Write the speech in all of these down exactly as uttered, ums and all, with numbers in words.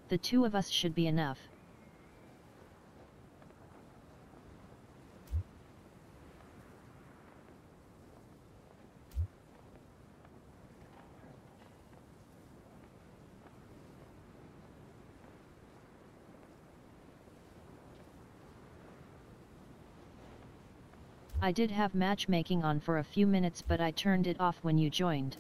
The two of us should be enough. I did have matchmaking on for a few minutes, but I turned it off when you joined.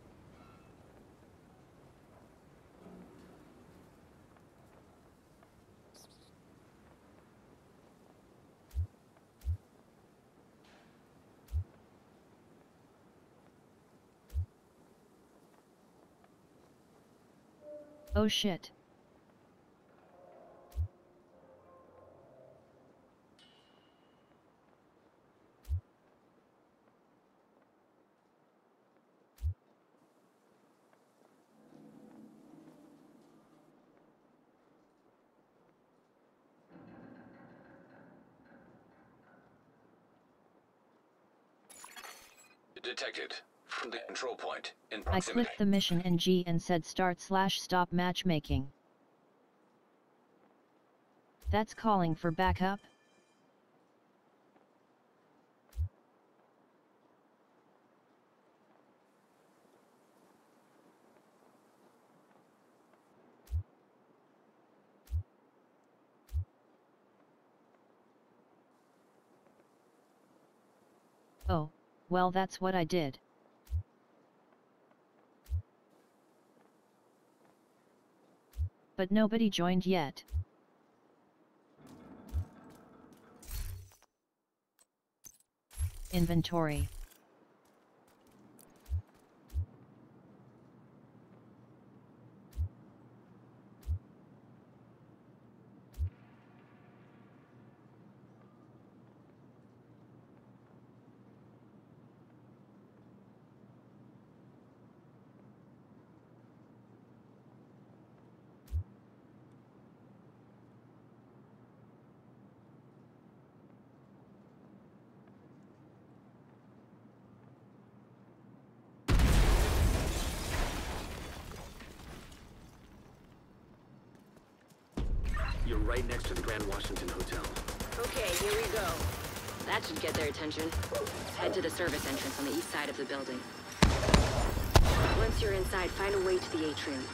Oh shit. Detected from the control point in I proximity. clicked the mission in G and said start slash stop matchmaking. That's calling for backup? Oh, well that's what I did. But nobody joined yet. Inventory. You're right next to the Grand Washington Hotel. Okay, here we go. That should get their attention. Head to the service entrance on the east side of the building. Once you're inside, find a way to the atrium.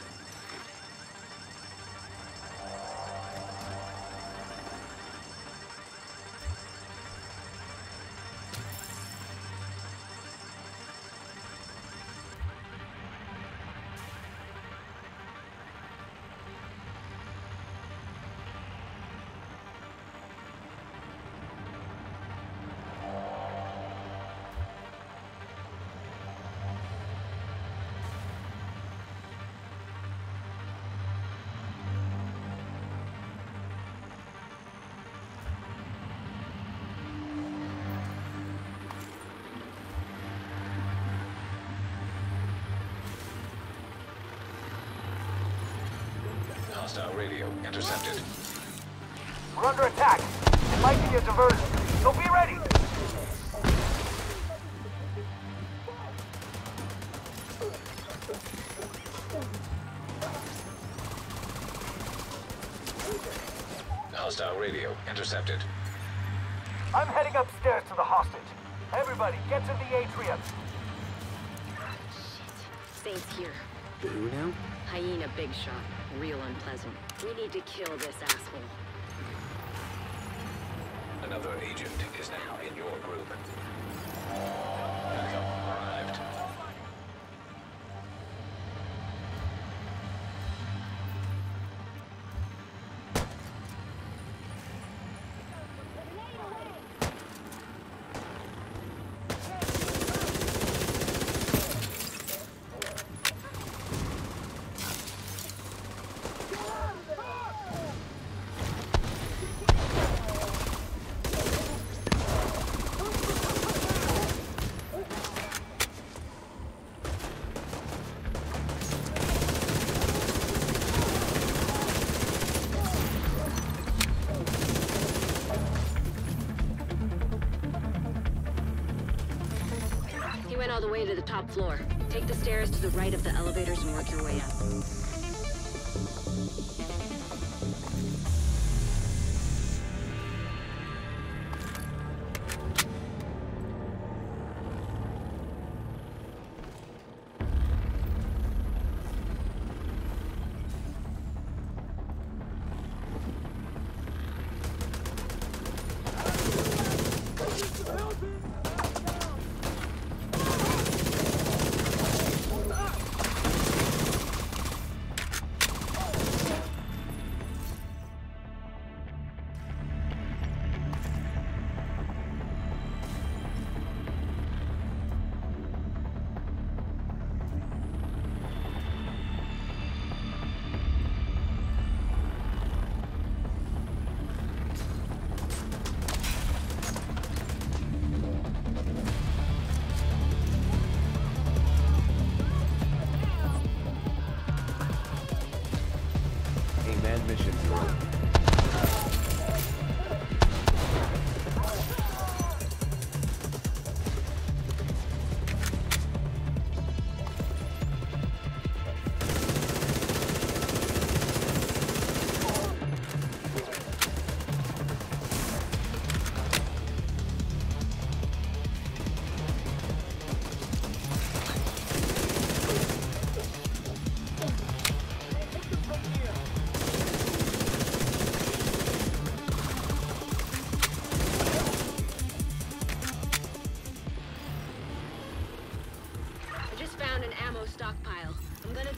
Hostile radio intercepted. We're under attack. It might be a diversion, so be ready! Hostile radio intercepted. I'm heading upstairs to the hostage. Everybody, get to the atrium. Saints here. The who now? Hyena big shot. Real unpleasant. We need to kill this asshole. Another agent is now in your group. Backup arrived. Went all the way to the top floor. Take the stairs to the right of the elevators and work your way up.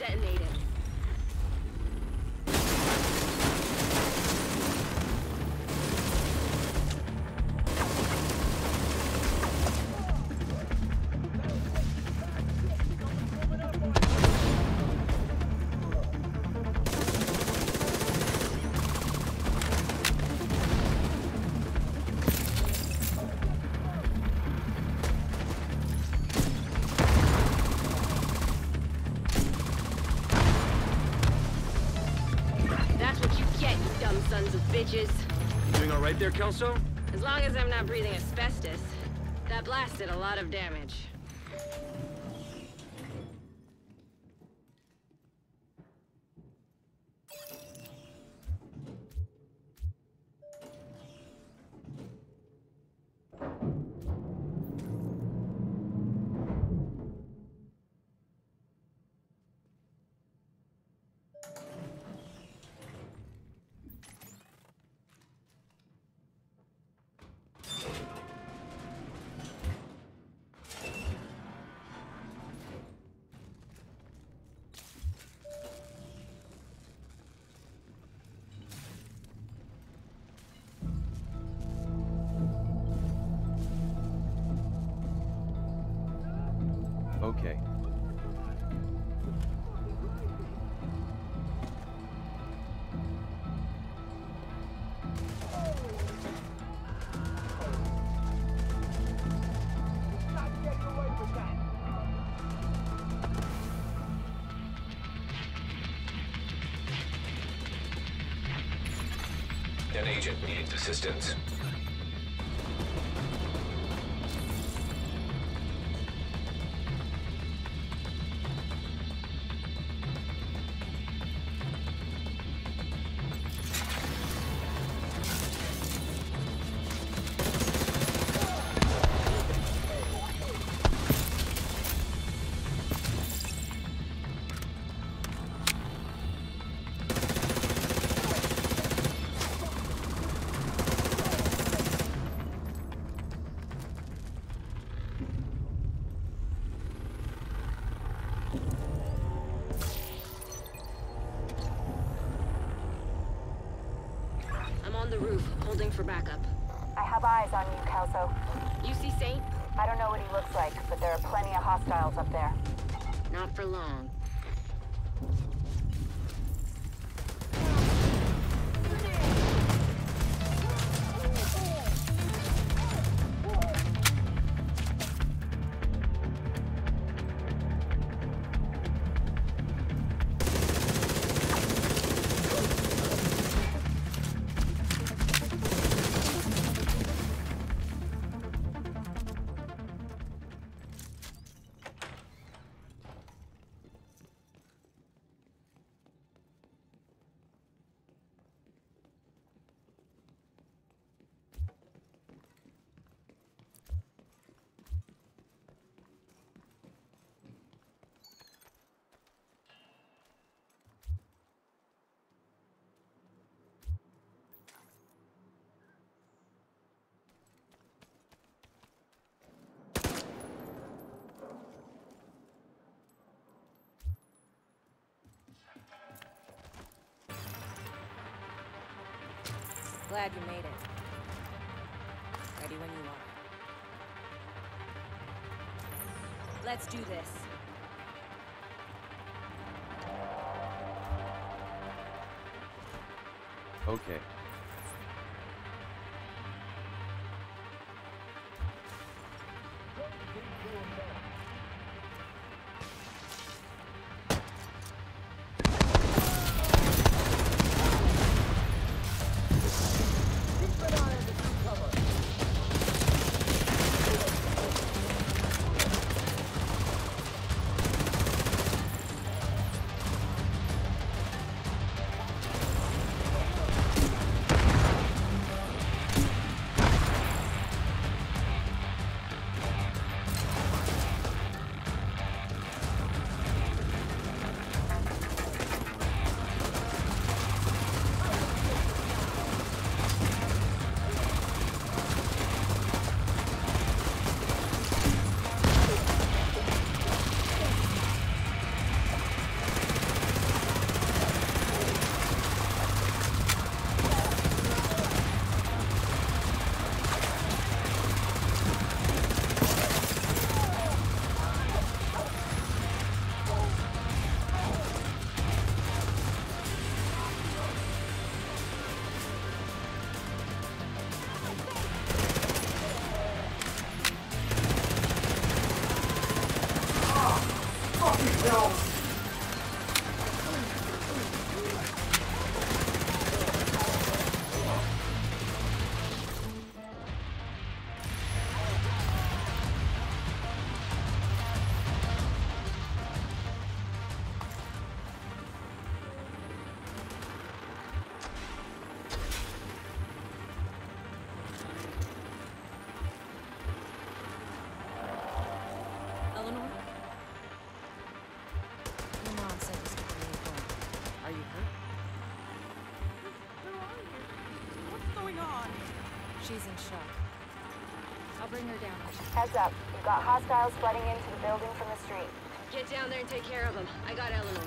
detonated. Sons of bitches. You doing all right there, Kelso? As long as I'm not breathing asbestos. That blast did a lot of damage. Okay. An agent needs assistance. On the roof, holding for backup. I have eyes on you, Kelso. You see Saint? I don't know what he looks like, but there are plenty of hostiles up there. Not for long. Glad you made it. Ready when you are. Let's do this. Okay. Eleanor? Your mom said you skipped the phone. Are you hurt? Where are you? What's going on? She's in shock. I'll bring her down. Heads up. We've got hostiles flooding into the building from the street. Get down there and take care of them. I got Eleanor.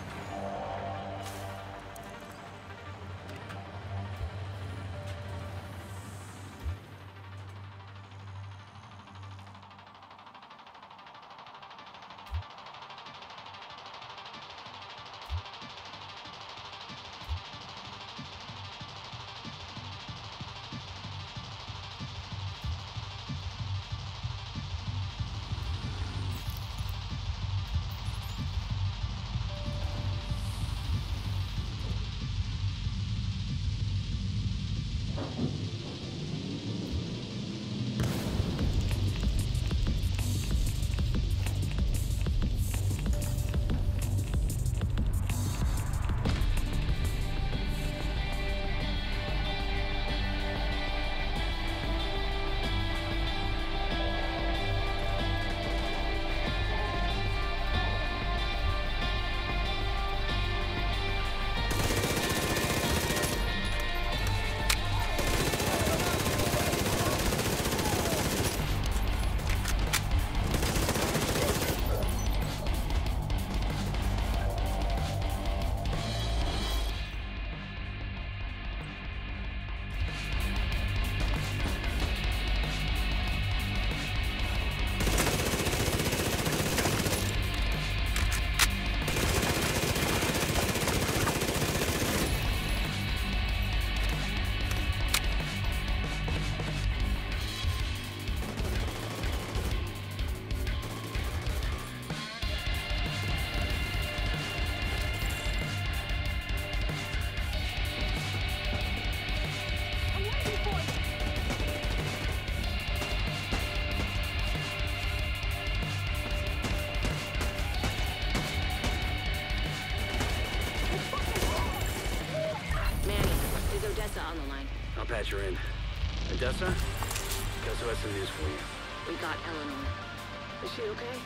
On the line. I'll patch her in. Odessa? Guess who has some news for you? We got Eleanor. Is she okay?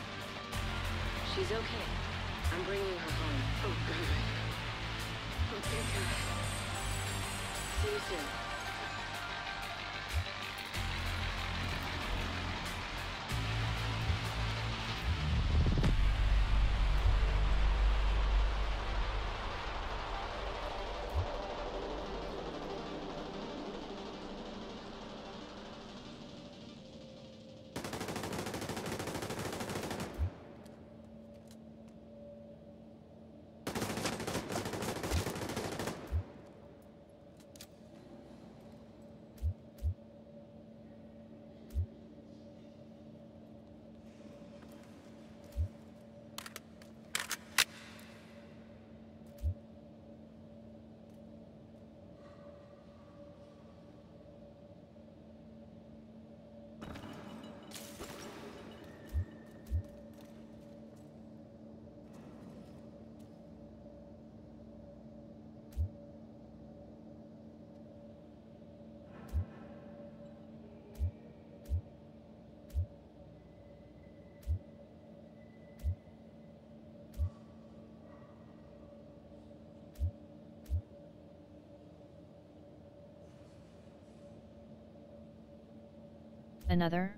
She's okay. I'm bringing her home. Oh, God. Okay, God. See you soon. Another?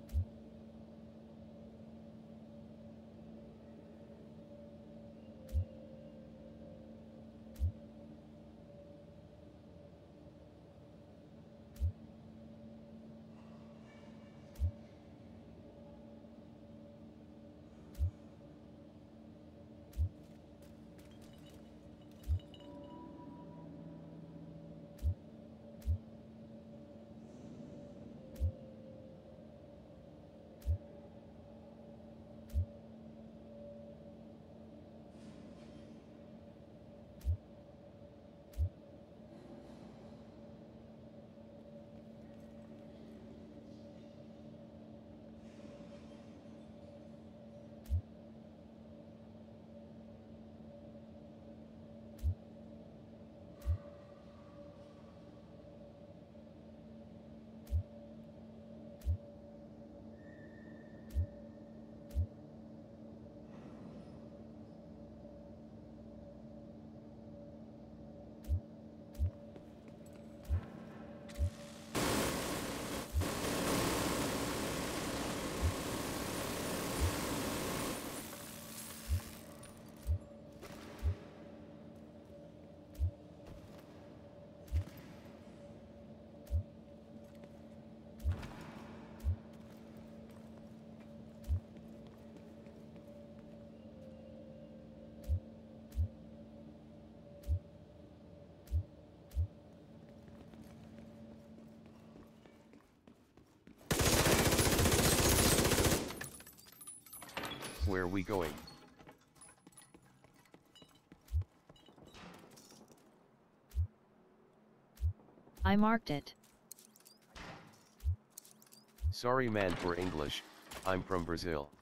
Where we going? I marked it. Sorry man for English, I'm from Brazil.